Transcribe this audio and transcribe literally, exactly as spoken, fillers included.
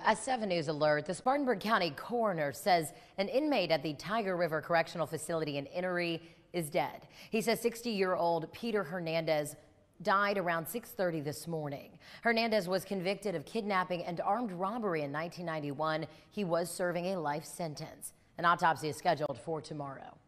A seven News alert. The Spartanburg County coroner says an inmate at the Tyger River Correctional Facility in Inmate is dead. He says sixty-year-old Peter Hernandez died around six thirty this morning. Hernandez was convicted of kidnapping and armed robbery in nineteen ninety-one. He was serving a life sentence. An autopsy is scheduled for tomorrow.